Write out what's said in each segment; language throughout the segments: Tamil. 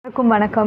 வணக்கம் வணக்கம்.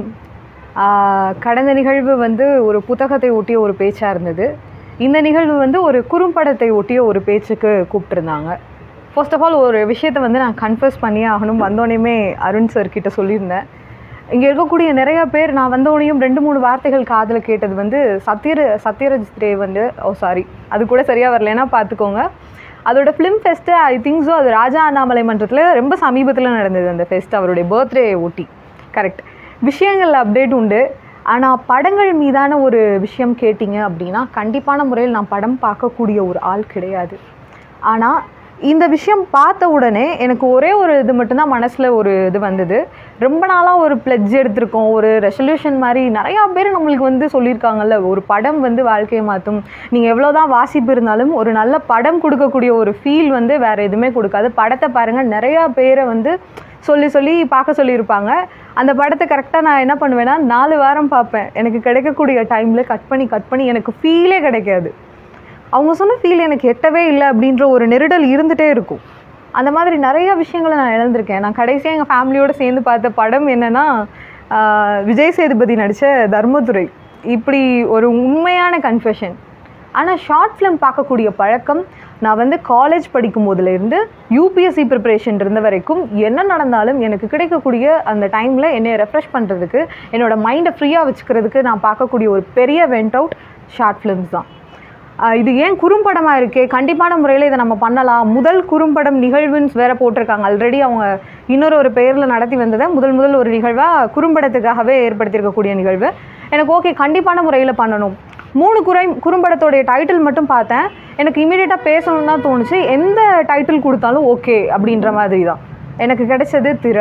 கடந்த நிகழ்வு வந்து ஒரு புத்தகத்தை ஒட்டிய ஒரு பேச்சாக இருந்தது. இந்த நிகழ்வு வந்து ஒரு குறும்படத்தை ஒட்டிய ஒரு பேச்சுக்கு கூப்பிட்டுருந்தாங்க. ஃபர்ஸ்ட் ஆஃப் ஆல் ஒரு விஷயத்தை வந்து நான் கன்ஃபர்ஸ் பண்ணியே ஆகணும். வந்தோடனே அருண் சார் கிட்ட சொல்லியிருந்தேன். இங்கே இருக்கக்கூடிய நிறையா பேர் நான் வந்தோடனையும் 2-3 வார்த்தைகள் காதில் கேட்டது வந்து சத்யராஜ் ரே வந்து அது கூட சரியாக வரலைன்னா பார்த்துக்கோங்க. அதோட film fest I think so அது ராஜா அண்ணாமலை மன்றத்தில் ரொம்ப சமீபத்தில் நடந்தது. அந்த ஃபெஸ்ட் அவருடைய பர்த்டே ஒட்டி. கரெக்ட். விஷயங்கள் அப்டேட் உண்டு. ஆனால் படங்கள் மீதான ஒரு விஷயம் கேட்டிங்க அப்படின்னா கண்டிப்பான முறையில் நான் படம் பார்க்கக்கூடிய ஒரு ஆள் கிடையாது. ஆனால் இந்த விஷயம் பார்த்த உடனே எனக்கு ஒரே ஒரு இது மட்டும்தான் மனசில் ஒரு இது வந்தது. ரொம்ப நாளாக ஒரு பிளட்ஜ் எடுத்திருக்கோம், ஒரு ரெசல்யூஷன் மாதிரி நிறையா பேர் நம்மளுக்கு வந்து சொல்லியிருக்காங்கல்ல, ஒரு படம் வந்து வாழ்க்கையை மாற்றும், நீங்கள் எவ்வளோ தான் வாசிப்பு இருந்தாலும் ஒரு நல்ல படம் கொடுக்கக்கூடிய ஒரு ஃபீல் வந்து வேறு எதுவுமே கொடுக்காது. படத்தை பாருங்கள், நிறையா பேரை வந்து சொல்லி பார்க்க சொல்லியிருப்பாங்க. அந்த படத்தை கரெக்டாக நான் என்ன பண்ணுவேன்னா 4 வாரம் பார்ப்பேன். எனக்கு கிடைக்கக்கூடிய டைமில் கட் பண்ணி எனக்கு ஃபீலே கிடைக்காது. அவங்க சொன்ன ஃபீல் எனக்கு எட்டவே இல்லை அப்படின்ற ஒரு நெருடல் இருந்துகிட்டே இருக்கும். அந்த மாதிரி நிறையா விஷயங்களை நான் இழந்திருக்கேன். நான் கடைசியாக எங்கள் ஃபேமிலியோடு சேர்ந்து பார்த்த படம் என்னென்னா விஜய் சேதுபதி நடித்த தர்மதுரை. இப்படி ஒரு உண்மையான கன்ஃபெஷன். ஆனால் ஷார்ட் ஃபிலிம் பார்க்கக்கூடிய பழக்கம் நான் வந்து காலேஜ் படிக்கும் போதுலேருந்து யூபிஎஸ்சி ப்ரிப்பரேஷன் இருந்த வரைக்கும் என்ன நடந்தாலும் எனக்கு கிடைக்கக்கூடிய அந்த டைமில் என்னை ரெஃப்ரெஷ் பண்ணுறதுக்கு, என்னோடய மைண்டை ஃப்ரீயாக வச்சுக்கிறதுக்கு நான் பார்க்கக்கூடிய ஒரு பெரிய வெண்ட் அவுட் ஷார்ட் ஃபிலிம்ஸ் தான். இது ஏன் குறும்படமாக இருக்கே, கண்டிப்பான முறையில் இதை நம்ம பண்ணலாம். முதல் குறும்படம் நிகழ்வுன்னு வேறு போட்டிருக்காங்க. ஆல்ரெடி அவங்க இன்னொரு பெயரில் நடத்தி வந்ததை முதல் ஒரு நிகழ்வாக குறும்படத்துக்காகவே ஏற்படுத்தியிருக்கக்கூடிய நிகழ்வு. எனக்கு ஓகே, கண்டிப்பான முறையில் பண்ணணும். 3 குறும்படத்தோடைய டைட்டில் மட்டும் பார்த்தேன். எனக்கு இமீடியட்டாக பேசணும்னு தான் தோணுச்சு. எந்த டைட்டில் கொடுத்தாலும் ஓகே அப்படின்ற மாதிரி தான் எனக்கு கிடைச்சது திரை.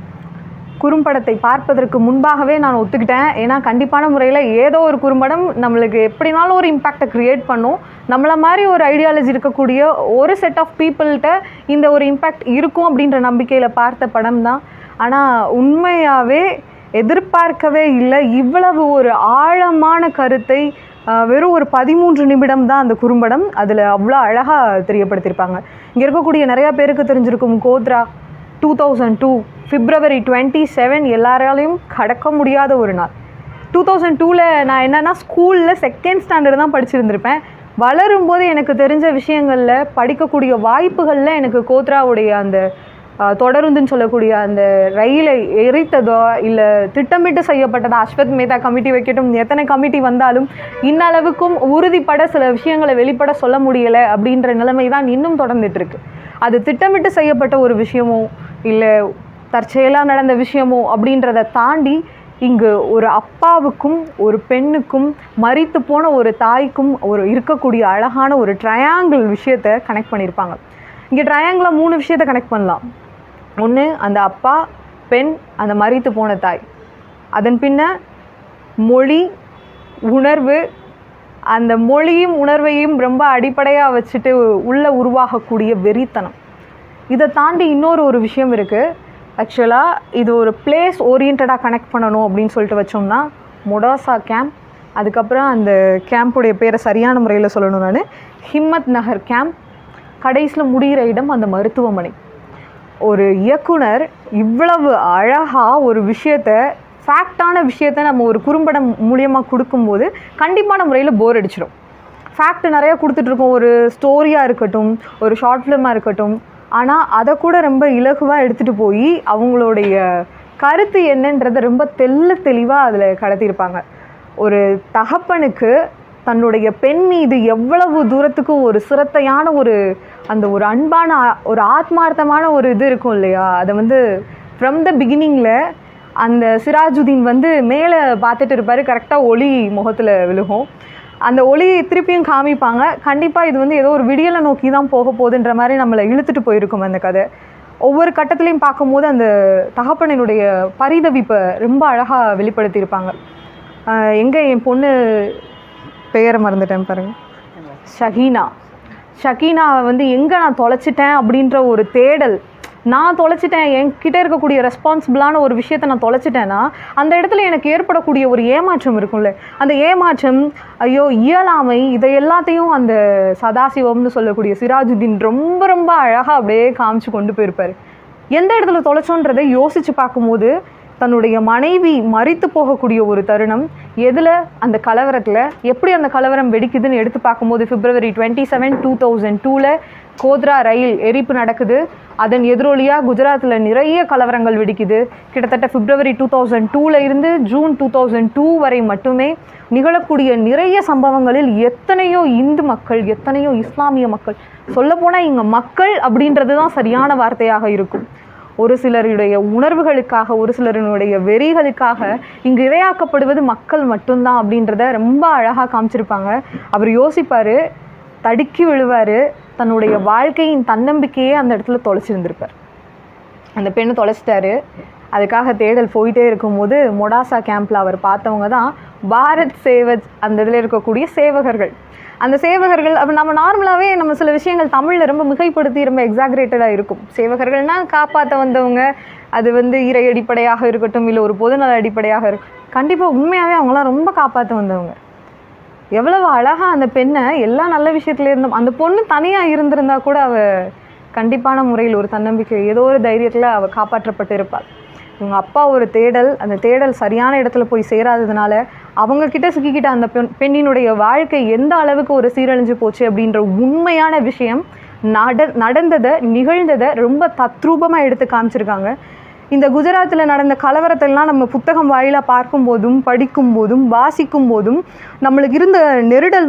குறும்படத்தை பார்ப்பதற்கு முன்பாகவே நான் ஒத்துக்கிட்டேன். ஏன்னா கண்டிப்பான முறையில் ஏதோ ஒரு குறும்படம் நம்மளுக்கு எப்படினாலும் ஒரு இம்பேக்டை க்ரியேட் பண்ணும். நம்மளை மாதிரி ஒரு ஐடியாலஜி இருக்கக்கூடிய ஒரு செட் ஆஃப் பீப்புள்கிட்ட இந்த ஒரு இம்பேக்ட் இருக்கும் அப்படின்ற நம்பிக்கையில் பார்த்த படம் தான். ஆனால் உண்மையாகவே எதிர்பார்க்கவே இல்லை இவ்வளவு ஒரு ஆழமான கருத்தை வெறும் ஒரு 13 நிமிடம் தான் அந்த குறும்படம். அதில் அவ்வளோ அழகாக தெரியப்படுத்தியிருப்பாங்க. இங்கே இருக்கக்கூடிய நிறையா பேருக்கு தெரிஞ்சிருக்கும் கோத்ரா 2002 February 27 எல்லாராலையும் கடக்க முடியாத ஒரு நாள். 2002 நான் என்னென்னா ஸ்கூலில் 2nd ஸ்டாண்டர்ட் தான் படிச்சிருந்திருப்பேன். வளரும்போது எனக்கு தெரிஞ்ச விஷயங்களில் படிக்கக்கூடிய வாய்ப்புகளில் எனக்கு கோத்ராவுடைய அந்த தொடருந்துன்னு சொல்லக்கூடிய அந்த ரயிலை எரித்ததோ இல்லை திட்டமிட்டு செய்யப்பட்டதோ, அஸ்வத் மேத்தா கமிட்டி வைக்கட்டும், எத்தனை கமிட்டி வந்தாலும் இன்னளவுக்கும் உறுதிப்பட சில விஷயங்களை வெளிப்பட சொல்ல முடியலை அப்படின்ற நிலைமை தான் இன்னும் தொடர்ந்துட்டுருக்கு. அது திட்டமிட்டு செய்யப்பட்ட ஒரு விஷயமோ இல்லை தற்செயலாக நடந்த விஷயமோ அப்படின்றத தாண்டி இங்கு ஒரு அப்பாவுக்கும் ஒரு பெண்ணுக்கும் மரித்து போன ஒரு தாய்க்கும் ஒரு இருக்கக்கூடிய அழகான ஒரு ட்ரையாங்கிள் விஷயத்தை கனெக்ட் பண்ணியிருப்பாங்க. இங்கே ட்ரையாங்கிளில் 3 விஷயத்தை கனெக்ட் பண்ணலாம். ஒன்று அந்த அப்பா, பெண், அந்த மரித்து போன தாய். அதன் பின்ன மொழி, உணர்வு. அந்த மொழியும் உணர்வையும் ரொம்ப அடிப்படையாக வச்சுட்டு உள்ளே உருவாகக்கூடிய வெறித்தனம். இதை தாண்டி இன்னொரு விஷயம் இருக்குது. ஆக்சுவலாக இது ஒரு பிளேஸ் ஓரியன்டாக கனெக்ட் பண்ணணும் அப்படின்னு சொல்லிட்டு வச்சோம்னா மொடாசா கேம்ப், அதுக்கப்புறம் அந்த கேம்புடைய பேரை சரியான முறையில் சொல்லணும் நான், ஹிம்மத் நகர் கேம்ப், கடைசியில் முடிகிற இடம் அந்த மருத்துவமனை. ஒரு இயக்குனர் இவ்வளவு அழகாக ஒரு விஷயத்தை, ஃபேக்டான விஷயத்தை நம்ம ஒரு குறும்படம் மூலியமாக கொடுக்கும்போது கண்டிப்பான முறையில் போர் அடிச்சிடும். ஃபேக்ட் நிறையா கொடுத்துட்ருக்கோம், ஒரு ஸ்டோரியாக இருக்கட்டும், ஒரு ஷார்ட் ஃபிலிமாக இருக்கட்டும். ஆனால் அதை கூட ரொம்ப இலகுவாக எடுத்துகிட்டு போய் அவங்களுடைய கருத்து என்னன்றதை ரொம்ப தெளிவாக அதில் கடத்தியிருப்பாங்க. ஒரு தகப்பனுக்கு தன்னுடைய பெண் மீது எவ்வளவு தூரத்துக்கு ஒரு சிரத்தையான அந்த ஒரு அன்பான ஒரு ஆத்மார்த்தமான ஒரு இது இருக்கும் இல்லையா, அதை வந்து ஃப்ரம் த பிகினிங்கில் அந்த சிராஜுதீன் வந்து மேலே பார்த்துட்டு இருப்பார். கரெக்டாக ஒளி முகத்தில் விழுகும். அந்த ஒளியை திருப்பியும் காமிப்பாங்க. கண்டிப்பாக இது வந்து ஏதோ ஒரு விடியலை நோக்கி தான் போக போகுதுன்ற மாதிரி நம்மளை இழுத்துட்டு போயிருக்கும் அந்த கதை. ஒவ்வொரு கட்டத்துலையும் பார்க்கும்போது அந்த தகப்பனினுடைய பரிதவிப்பை ரொம்ப அழகாக வெளிப்படுத்தியிருப்பாங்க. எங்கே என் பொண்ணு பெயரை மறந்துட்டேன் பாருங்கள், ஷகீனாவை வந்து எங்கே நான் தொலைச்சிட்டேன் அப்படின்ற ஒரு தேடல். நான் தொலைச்சிட்டேன், என்கிட்ட இருக்கக்கூடிய ரெஸ்பான்சிபிளான ஒரு விஷயத்தை நான் தொலைச்சிட்டேன்னா அந்த இடத்துல எனக்கு ஏற்படக்கூடிய ஒரு ஏமாற்றம் இருக்கும்ல, அந்த ஏமாற்றம், ஐயோ இயலாமை, இதை எல்லாத்தையும் அந்த சதாசிவம்னு சொல்லக்கூடிய சிராஜுதீன் ரொம்ப அழகாக அப்படியே காமிச்சு கொண்டு போயிருப்பார். எந்த இடத்துல தொலைச்சோன்றதை யோசித்து பார்க்கும்போது தன்னுடைய மனைவி மரித்து போகக்கூடிய ஒரு தருணம். எதில்? அந்த கலவரத்தில். எப்படி அந்த கலவரம் வெடிக்குதுன்னு எடுத்து பார்க்கும்போது February 27, 2002 கோத்ரா ரயில் எரிப்பு நடக்குது. அதன் எதிரொலியாக குஜராத்தில் நிறைய கலவரங்கள் வெடிக்குது. கிட்டத்தட்ட February 2002 இருந்து June 2002 வரை மட்டுமே நிகழக்கூடிய நிறைய சம்பவங்களில் எத்தனையோ இந்து மக்கள், எத்தனையோ இஸ்லாமிய மக்கள், சொல்லப்போனால் இங்கே மக்கள் அப்படின்றது தான் சரியான வார்த்தையாக இருக்கும். ஒரு சிலருடைய உணர்வுகளுக்காக, ஒரு சிலருடைய வெறிகளுக்காக இங்கு இரையாக்கப்படுவது மக்கள் மட்டும்தான் அப்படின்றத ரொம்ப அழகாக காமிச்சிருப்பாங்க. அவர் யோசிப்பார், தடுக்கி விழுவார், தன்னுடைய வாழ்க்கையின் தன்னம்பிக்கையே அந்த இடத்துல தொலைச்சிருந்திருப்பார். அந்த பெண்ணு தொலைச்சிட்டாரு. அதுக்காக தேடல் போயிட்டே இருக்கும்போது மொடாசா கேம்பில் அவர் பார்த்தவங்க தான் பாரத் சேவக், அந்த இதில் இருக்கக்கூடிய சேவகர்கள். அந்த சேவகர்கள் அப்போ நம்ம நார்மலாகவே நம்ம சில விஷயங்கள் தமிழில் ரொம்ப மிகைப்படுத்தி ரொம்ப எக்ஸாக்ரேட்டடாக இருக்கும். சேவகர்கள்னால் காப்பாற்ற வந்தவங்க, அது இறை அடிப்படையாக இருக்கட்டும், இல்லை ஒரு பொதுநல அடிப்படையாக இருக்கும். கண்டிப்பாக உண்மையாகவே அவங்களாம் ரொம்ப காப்பாற்ற வந்தவங்க. எவ்வளவு அழகாக அந்த பெண்ணை எல்லா நல்ல விஷயத்துல இருந்தோம். அந்த பொண்ணு தனியாக இருந்திருந்தா கூட அவள் கண்டிப்பான முறையில் ஒரு தன்னம்பிக்கை, ஏதோ ஒரு தைரியத்தில் அவள் காப்பாற்றப்பட்டு இருப்பாள். இவங்க அப்பா ஒரு தேடல், அந்த தேடல் சரியான இடத்துல போய் சேராததுனால அவங்கக்கிட்ட சிக்கிக்கிட்ட அந்த பெண்ணினுடைய வாழ்க்கை எந்த அளவுக்கு ஒரு சீரழிஞ்சு போச்சு அப்படின்ற உண்மையான விஷயம் நடந்ததை, நிகழ்ந்ததை ரொம்ப தத்ரூபமாக எடுத்து காமிச்சிருக்காங்க. இந்த குஜராத்தில் நடந்த கலவரத்தெல்லாம் நம்ம புத்தகம் வாயிலாக பார்க்கும்போதும், படிக்கும்போதும், வாசிக்கும் போதும் நம்மளுக்கு இருந்த நெருடல்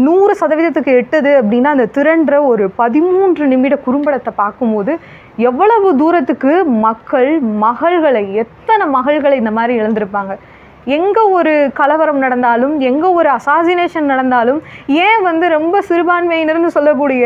100% எட்டுது அப்படின்னா, அந்த திரண்ட ஒரு 13 நிமிட குறும்படத்தை பார்க்கும்போது எவ்வளவு தூரத்துக்கு மக்கள் மகள்களை, எத்தனை மகள்களை இந்த மாதிரி இழந்திருப்பாங்க. எங்கே ஒரு கலவரம் நடந்தாலும், எங்கே ஒரு அசாசினேஷன் நடந்தாலும், ஏன் ரொம்ப சிறுபான்மையினர்னு சொல்லக்கூடிய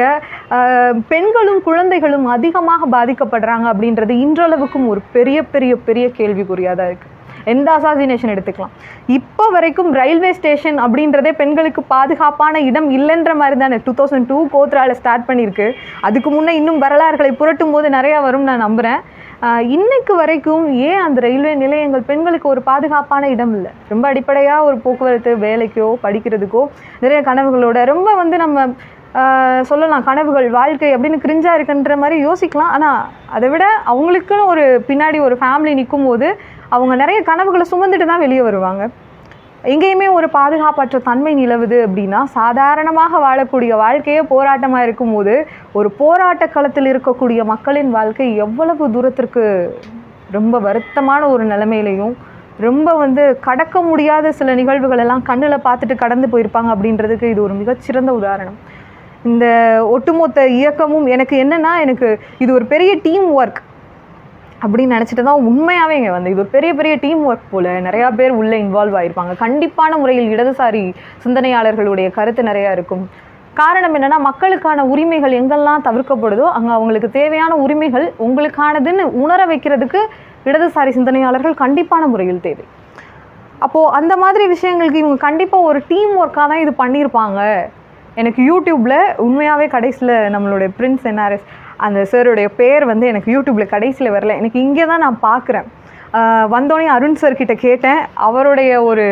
பெண்களும் குழந்தைகளும் அதிகமாக பாதிக்கப்படுறாங்க அப்படின்றது இன்றளவுக்கும் ஒரு பெரிய பெரிய பெரிய கேள்விக்குறியாக தான் இருக்குது. எந்த அசாசினேஷன் எடுத்துக்கலாம், இப்போ வரைக்கும் ரயில்வே ஸ்டேஷன் அப்படின்றதே பெண்களுக்கு பாதுகாப்பான இடம் இல்லைன்ற மாதிரி தானே 2002 கோத்ராவில் ஸ்டார்ட் பண்ணியிருக்கு. அதுக்கு முன்னே இன்னும் வரலாறுகளை புரட்டும் போது நிறையா வரும் நான் நம்புகிறேன். இன்னைக்கு வரைக்கும் ஏன் அந்த ரயில்வே நிலையங்கள் பெண்களுக்கு ஒரு பாதுகாப்பான இடம் இல்லை? ரொம்ப அடிப்படையாக ஒரு போக்குவரத்து, வேலைக்கோ படிக்கிறதுக்கோ நிறைய கனவுகளோட ரொம்ப நம்ம சொல்லலாம் கனவுகள், வாழ்க்கை அப்படின்னு கிரிஞ்சாக இருக்குன்ற மாதிரி யோசிக்கலாம். ஆனால் அதை விட அவங்களுக்குன்னு ஒரு பின்னாடி ஒரு ஃபேமிலி நிற்கும் போது அவங்க நிறைய கனவுகளை சுமந்துட்டு தான் வெளியே வருவாங்க. எங்கேயுமே ஒரு பாதுகாப்பற்ற தன்மை நிலவுது அப்படின்னா, சாதாரணமாக வாழக்கூடிய வாழ்க்கையே போராட்டமாக இருக்கும்போது ஒரு போராட்ட களத்தில் இருக்கக்கூடிய மக்களின் வாழ்க்கை எவ்வளவு தூரத்திற்கு ரொம்ப வருத்தமான ஒரு நிலைமையிலையும், ரொம்ப கடக்க முடியாத சில நிகழ்வுகள் எல்லாம் கண்ணில் பார்த்துட்டு கடந்து போயிருப்பாங்க அப்படின்றதுக்கு இது ஒரு மிகச்சிறந்த உதாரணம். இந்த ஒட்டுமொத்த இயக்கமும் எனக்கு என்னென்னா, எனக்கு இது ஒரு பெரிய டீம் ஒர்க் அப்படின்னு நினச்சிட்டு தான் உண்மையாகவே இங்கே இது ஒரு பெரிய பெரிய டீம் ஒர்க் போல் நிறையா பேர் உள்ளே இன்வால்வ் ஆகிருப்பாங்க. கண்டிப்பான முறையில் இடதுசாரி சிந்தனையாளர்களுடைய கருத்து நிறையா இருக்கும். காரணம் என்னென்னா, மக்களுக்கான உரிமைகள் எங்கெல்லாம் தவிர்க்கப்படுதோ அங்கே அவங்களுக்கு தேவையான உரிமைகள் உங்களுக்கானதுன்னு உணர வைக்கிறதுக்கு இடதுசாரி சிந்தனையாளர்கள் கண்டிப்பான முறையில் தேவை. அப்போது அந்த மாதிரி விஷயங்களுக்கு இவங்க கண்டிப்பாக ஒரு டீம் ஒர்க்காக தான் இது பண்ணியிருப்பாங்க. எனக்கு யூடியூப்பில் உண்மையாகவே கடைசியில் நம்மளுடைய பிரின்ஸ் என்ஆர்எஸ் அந்த சாருடைய பேர் எனக்கு யூடியூப்பில் கடைசியில் வரல, எனக்கு இங்கே தான் நான் பார்க்குறேன். வந்தோடனே அருண் சார்கிட்ட கேட்டேன், அவருடைய ஒரு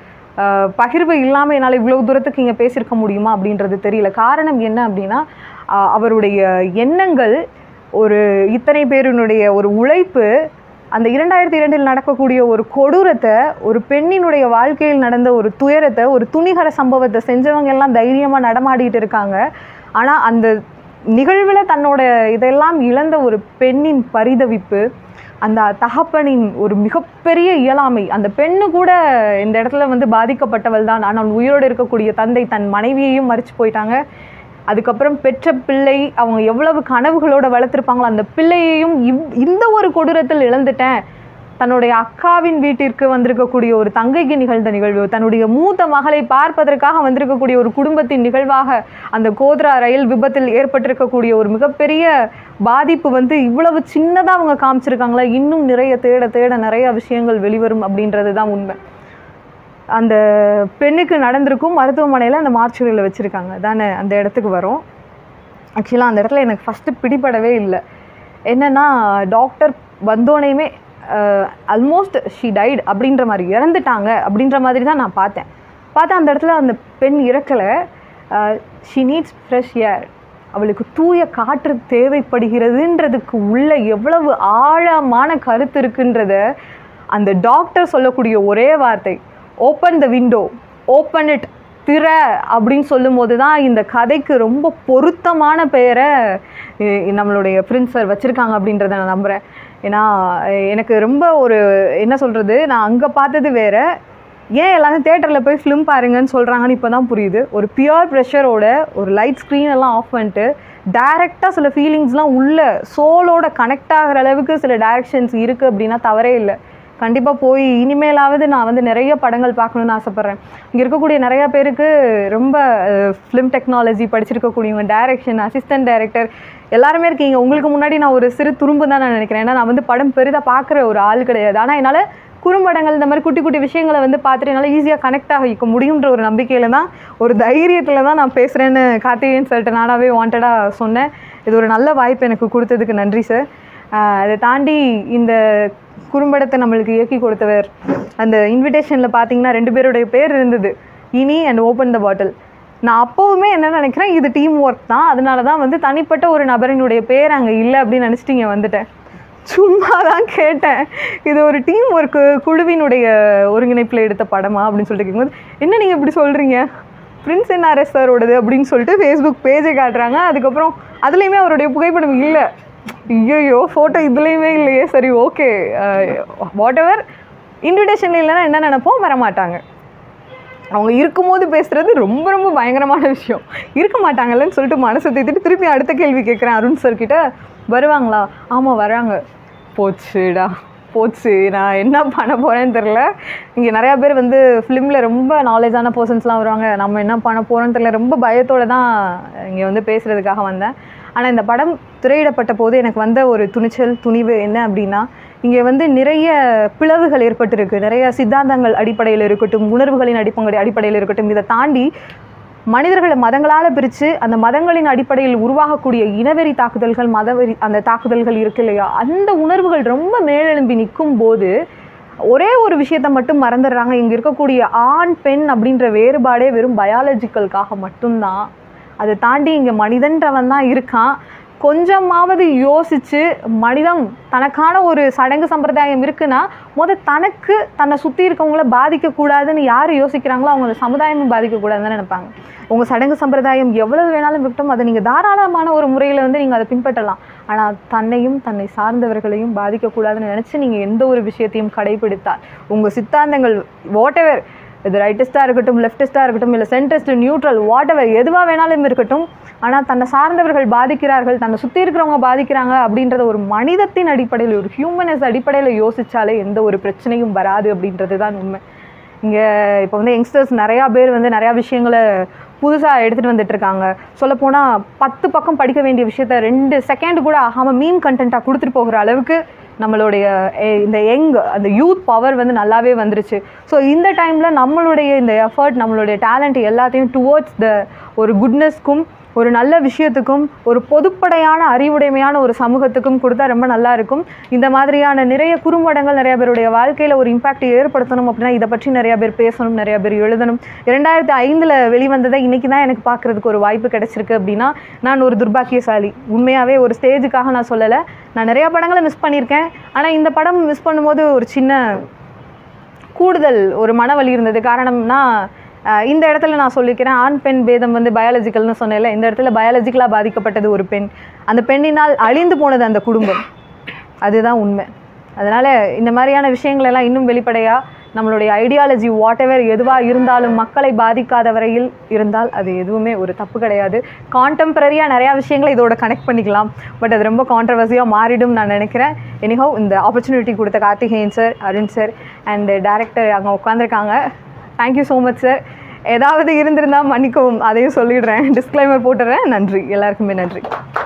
பகிர்வு இல்லாமல் என்னால் இவ்வளோ தூரத்துக்கு இங்கே பேசியிருக்க முடியுமா அப்படின்றது தெரியல. காரணம் என்ன அப்படின்னா, அவருடைய எண்ணங்கள், ஒரு இத்தனை பேருனுடைய ஒரு உழைப்பு, அந்த 2002 நடக்கக்கூடிய ஒரு கொடூரத்தை, ஒரு பெண்ணினுடைய வாழ்க்கையில் நடந்த ஒரு துயரத்தை, ஒரு துணிகர சம்பவத்தை செஞ்சவங்க எல்லாம் தைரியமாக நடமாடிட்டு இருக்காங்க. ஆனால் அந்த நிகழ்வில் தன்னோட இதெல்லாம் இழந்த ஒரு பெண்ணின் பரிதவிப்பு, அந்த தகப்பனின் ஒரு மிகப்பெரிய இயலாமை, அந்த பெண்ணு கூட இந்த இடத்துல பாதிக்கப்பட்டவள் தான். ஆனால் உயிரோடு இருக்கக்கூடிய தந்தை தன் மனைவியையும் மறித்து போயிட்டாங்க. அதுக்கப்புறம் பெற்ற பிள்ளை, அவங்க எவ்வளவு கனவுகளோடு வளர்த்துருப்பாங்களோ அந்த பிள்ளையையும் இந்த ஒரு கொடூரத்தில் இழந்துட்டேன். தன்னுடைய அக்காவின் வீட்டிற்கு வந்திருக்கக்கூடிய ஒரு தங்கைக்கு நிகழ்ந்த நிகழ்வு, தன்னுடைய மூத்த மகளை பார்ப்பதற்காக வந்திருக்கக்கூடிய ஒரு குடும்பத்தின் நிகழ்வாக அந்த கோத்ரா ரயில் விபத்தில் ஏற்பட்டிருக்கக்கூடிய ஒரு மிகப்பெரிய பாதிப்பு இவ்வளவு சின்னதாக அவங்க காமிச்சிருக்காங்களா, இன்னும் நிறைய தேட தேட நிறைய விஷயங்கள் வெளிவரும் அப்படின்றது தான் உண்மை. அந்த பெண்ணுக்கு நடந்திருக்கும் மருத்துவமனையில் அந்த மார்ச்சுரியில் வச்சுருக்காங்க தானே, அந்த இடத்துக்கு வரும். ஆக்சுவலாக அந்த இடத்துல எனக்கு ஃபஸ்ட்டு பிடிபடவே இல்லை. என்னென்னா, டாக்டர் வந்தோடனேயுமே ஆல்மோஸ்ட் ஷீ டைட் அப்படின்ற மாதிரி, இறந்துட்டாங்க அப்படின்ற மாதிரி தான் நான் பார்த்தேன். அந்த இடத்துல அந்த பெண் இறக்கலை. ஷீ நீட்ஸ் ஃப்ரெஷ் ஏர், அவளுக்கு தூய காற்று தேவைப்படுகிறதுன்றதுக்கு உள்ள எவ்வளவு ஆழமான கருத்து இருக்குன்றத அந்த டாக்டர் சொல்லக்கூடிய ஒரே வார்த்தை open the window, open it, திற அப்படின்னு சொல்லும்போது தான் இந்த கதைக்கு ரொம்ப பொருத்தமான பெயரை நம்மளுடைய பிரின்ஸ் சார் வச்சுருக்காங்க அப்படின்றத நான் நம்புகிறேன். ஏன்னா எனக்கு ரொம்ப ஒரு என்ன சொல்கிறது, நான் அங்கே பார்த்தது வேறு, ஏன் எல்லாரும் தேட்டரில் போய் ஃபிலிம் பாருங்கன்னு சொல்கிறாங்கன்னு இப்போ தான் புரியுது. ஒரு பியூர் ப்ரெஷரோட ஒரு லைட் ஸ்க்ரீன் எல்லாம் ஆஃப் பண்ணிட்டு டைரெக்டாக சில ஃபீலிங்ஸ்லாம் உள்ள சோலோட கனெக்ட் ஆகிற அளவுக்கு சில டைரக்ஷன்ஸ் இருக்குது அப்படின்னா தவறே இல்லை. கண்டிப்பாக போய் இனிமேலாவது நான் வந்து நிறைய படங்கள் பார்க்கணுன்னு ஆசைப்பட்றேன். இங்கே இருக்கக்கூடிய நிறையா பேருக்கு ரொம்ப ஃபிலிம் டெக்னாலஜி படிச்சிருக்கக்கூடியவங்க, டைரக்ஷன் அசிஸ்டன்ட் டைரக்டர் எல்லாருமே இருக்கீங்க. உங்களுக்கு முன்னாடி நான் ஒரு சிறு துரும்பு தான் நான் நினைக்கிறேன். ஏன்னா நான் வந்து படம் பெரிதாக பார்க்குற ஒரு ஆள் கிடையாது. ஆனால் என்னால் குறும்படங்கள் இந்த மாதிரி குட்டி குட்டி விஷயங்களை வந்து பார்த்துட்டு என்னால் ஈஸியாக கனெக்ட் ஆகிக்க முடியுன்ற ஒரு நம்பிக்கையில் தான், ஒரு தைரியத்தில் தான் நான் பேசுகிறேன்னு கார்த்திகேயன் சார்கிட்ட நானாகவே வாண்டடாக சொன்னேன். இது ஒரு நல்ல வாய்ப்பு எனக்கு கொடுத்ததுக்கு நன்றி சார். அதை தாண்டி இந்த குறும்படத்தை நம்மளுக்கு இயக்கி கொடுத்தவர், அந்த இன்விடேஷனில் பார்த்தீங்கன்னா 2 பேருடைய பேர் இருந்தது, இனி அண்ட் ஓப்பன் த பாட்டில். நான் அப்போவுமே என்ன நினைக்கிறேன், இது டீம் ஒர்க் தான், அதனால தான் வந்து தனிப்பட்ட ஒரு நபரினுடைய பேர் அங்கே இல்லை அப்படின்னு நினச்சிட்டு இங்கே வந்துட்டேன். சும்மா தான் கேட்டேன், இது ஒரு டீம் ஒர்க்கு குழுவினுடைய ஒருங்கிணைப்பில் எடுத்த படமா அப்படின்னு சொல்லிட்டு கேட்கும்போது, என்ன நீங்கள் இப்படி சொல்கிறீங்க, பிரின்ஸ் என்ஆர்எஸ் சாரோடது அப்படின்னு சொல்லிட்டு ஃபேஸ்புக் பேஜை காட்டுறாங்க. அதுக்கப்புறம் அதுலேயுமே அவருடைய புகைப்படம் இல்லை. ஐயோ ஃபோட்டோ இதுலேயுமே இல்லையே, சரி ஓகே வாட் எவர். இன்விடேஷன் இல்லைன்னா என்ன நினைப்போம், வரமாட்டாங்க. அவங்க இருக்கும்போது பேசுகிறது ரொம்ப ரொம்ப பயங்கரமான விஷயம். இருக்க மாட்டாங்கல்லன்னு சொல்லிட்டு மனசை தேத்திட்டு திருப்பி அடுத்த கேள்வி கேட்குறேன் அருண் சார்கிட்ட, வருவாங்களா? ஆமாம் வராங்க. போச்சுடா போச்சு, நான் என்ன பண்ண போகிறேன்னு தெரில. இங்கே நிறையா பேர் வந்து ஃபிலிமில் ரொம்ப நாலேஜான பர்சன்ஸ்லாம் வருவாங்க, நம்ம என்ன பண்ண போகிறோன்னு தெரில, ரொம்ப பயத்தோடு தான் இங்கே வந்து பேசுகிறதுக்காக வந்தேன். ஆனால் இந்த படம் திரையிடப்பட்ட போது எனக்கு வந்த ஒரு துணிவு என்ன அப்படின்னா, இங்கே வந்து நிறைய பிளவுகள் ஏற்பட்டிருக்கு. நிறைய சித்தாந்தங்கள் அடிப்படையில் இருக்கட்டும், உணர்வுகளின் அடிப்படையில் இருக்கட்டும், இதை தாண்டி மனிதர்களை மதங்களால் பிரித்து அந்த மதங்களின் அடிப்படையில் உருவாகக்கூடிய இனவெறி தாக்குதல்கள், மதவெறி அந்த தாக்குதல்கள் இருக்கு இல்லையா, அந்த உணர்வுகள் ரொம்ப மேலெழும்பி நிற்கும் போது ஒரே ஒரு விஷயத்தை மட்டும் மறந்துடுறாங்க. இங்கே இருக்கக்கூடிய ஆண் பெண் அப்படின்ற வேறுபாடே வெறும் பயாலஜிக்கலுக்காக மட்டும்தான். அதை தாண்டி இங்கே மனிதன்றவன் தான் இருக்கான். கொஞ்சமாவது யோசித்து மனிதம் தனக்கான ஒரு சடங்கு சம்பிரதாயம் இருக்குன்னா தனக்கு தன்னை சுற்றி இருக்கவங்கள பாதிக்கக்கூடாதுன்னு யார் யோசிக்கிறாங்களோ அவங்க அந்த சமுதாயமும் பாதிக்கக்கூடாதுன்னு நினைப்பாங்க. உங்கள் சடங்கு சம்பிரதாயம் எவ்வளவு வேணாலும் இருக்கட்டும், அதை நீங்கள் தாராளமான ஒரு முறையில் வந்து நீங்கள் அதை பின்பற்றலாம். ஆனால் தன்னையும் தன்னை சார்ந்தவர்களையும் பாதிக்கக்கூடாதுன்னு நினச்சி நீங்கள் எந்த ஒரு விஷயத்தையும் கடைபிடித்தால் உங்கள் சித்தாந்தங்கள் வாட் எவர், இது ரைட்டிஸ்டாக இருக்கட்டும், லெஃப்டிஸ்டாக இருக்கட்டும், இல்லை சென்ட்ரிஸ்ட், நியூட்ரல், வாட் எவர் எதுவாக வேணாலும் இருக்கட்டும், ஆனால் தன்னை சார்ந்தவர்கள் பாதிக்கிறார்கள், தன்னை சுற்றி இருக்கிறவங்க பாதிக்கிறாங்க அப்படின்றத ஒரு மனிதத்தின் அடிப்படையில், ஒரு ஹியூமனஸ் அடிப்படையில் யோசித்தாலே எந்த ஒரு பிரச்சனையும் வராது அப்படின்றது தான் உண்மை. இங்கே இப்போ வந்து யங்ஸ்டர்ஸ் நிறையா பேர் வந்து நிறையா விஷயங்களை புதுசாக எடுத்துகிட்டு வந்துட்டுருக்காங்க. சொல்லப்போனால் 10 பக்கம் படிக்க வேண்டிய விஷயத்த 2 செகண்ட் கூட ஆகாமல் மீம் கண்டென்ட்டாக கொடுத்துட்டு போகிற அளவுக்கு நம்மளுடைய இந்த அந்த யூத் பவர் வந்து நல்லாவே வந்துருச்சு. ஸோ இந்த டைமில் நம்மளுடைய இந்த எஃபர்ட், நம்மளுடைய டேலண்ட் எல்லாத்தையும் டுவோர்ட்ஸ் ஒரு குட்னஸ்க்கும், ஒரு நல்ல விஷயத்துக்கும், ஒரு பொதுப்படையான அறிவுடைமையான ஒரு சமூகத்துக்கும் கொடுத்தா ரொம்ப நல்லா இருக்கும். இந்த மாதிரியான நிறைய குறும்படங்கள் நிறைய பேருடைய வாழ்க்கையில் ஒரு இம்பாக்ட் ஏற்படுத்தணும் அப்படின்னா இதை பற்றி நிறையா பேர் பேசணும், நிறையா பேர் எழுதணும். 2005 வெளிவந்ததை இன்றைக்கி தான் எனக்கு பார்க்குறதுக்கு ஒரு வாய்ப்பு கிடச்சிருக்கு அப்படின்னா நான் ஒரு துர்பாக்கியசாலி. உண்மையாகவே ஒரு ஸ்டேஜுக்காக நான் சொல்லலை, நான் நிறையா படங்களை மிஸ் பண்ணியிருக்கேன். ஆனால் இந்த படம் மிஸ் பண்ணும்போது ஒரு சின்ன கூடுதல் ஒரு மனவலி இருந்தது. காரணம்னா இந்த இடத்துல நான் சொல்லிக்கிறேன், ஆண் பெண் பேதம் வந்து பயாலஜிக்கல்னு சொன்னேன்ல, இந்த இடத்துல பயாலஜிக்கலாக பாதிக்கப்பட்டது ஒரு பெண், அந்த பெண்ணினால் அழிந்து போனது அந்த குடும்பம், அதுதான் உண்மை. அதனால் இந்த மாதிரியான விஷயங்களெல்லாம் இன்னும் வெளிப்படையாக நம்மளுடைய ஐடியாலஜி வாட் எவர் எதுவாக இருந்தாலும் மக்களை பாதிக்காத வரையில் இருந்தால் அது எதுவுமே ஒரு தப்பு கிடையாது. கான்டெம்பரரியாக நிறையா விஷயங்களை இதோட கனெக்ட் பண்ணிக்கலாம், பட் அது ரொம்ப கான்ட்ரவர்சியாக மாறிடும் நான் நினைக்கிறேன். எனிஹவ் இந்த ஆப்பர்ச்சுனிட்டி கொடுத்த Karthikeyan sir, Arun sir and director அங்கே உட்காந்துருக்காங்க, தேங்க்யூ ஸோ மச் சார். ஏதாவது இருந்திருந்தால் மன்னிக்கவும், அதையும் சொல்லிடுறேன், டிஸ்க்ளைமர் போட்டுடுறேன். நன்றி, எல்லாருக்குமே நன்றி.